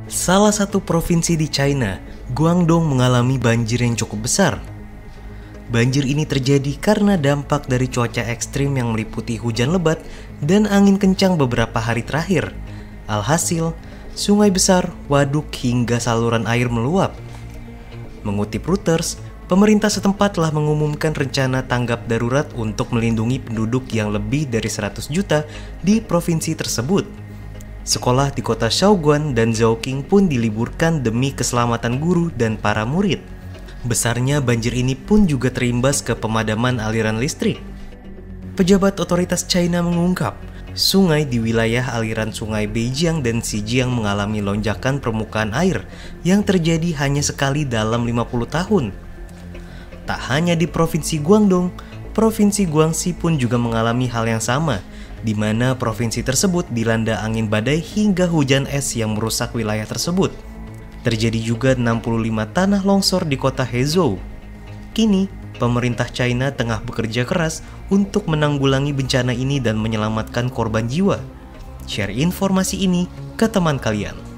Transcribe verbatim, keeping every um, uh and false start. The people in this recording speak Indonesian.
Salah satu provinsi di China, Guangdong mengalami banjir yang cukup besar. Banjir ini terjadi karena dampak dari cuaca ekstrim yang meliputi hujan lebat dan angin kencang beberapa hari terakhir. Alhasil, sungai besar, waduk hingga saluran air meluap. Mengutip Reuters, pemerintah setempat telah mengumumkan rencana tanggap darurat untuk melindungi penduduk yang lebih dari seratus juta di provinsi tersebut. Sekolah di kota Shaoguan dan Zhaoqing pun diliburkan demi keselamatan guru dan para murid. Besarnya banjir ini pun juga terimbas ke pemadaman aliran listrik. Pejabat otoritas China mengungkap, sungai di wilayah aliran sungai Beijiang dan Xinjiang mengalami lonjakan permukaan air yang terjadi hanya sekali dalam lima puluh tahun. Tak hanya di Provinsi Guangdong, Provinsi Guangxi pun juga mengalami hal yang sama, di mana provinsi tersebut dilanda angin badai hingga hujan es yang merusak wilayah tersebut. Terjadi juga enam puluh lima tanah longsor di kota Hezhou. Kini, pemerintah China tengah bekerja keras untuk menanggulangi bencana ini dan menyelamatkan korban jiwa. Share informasi ini ke teman kalian.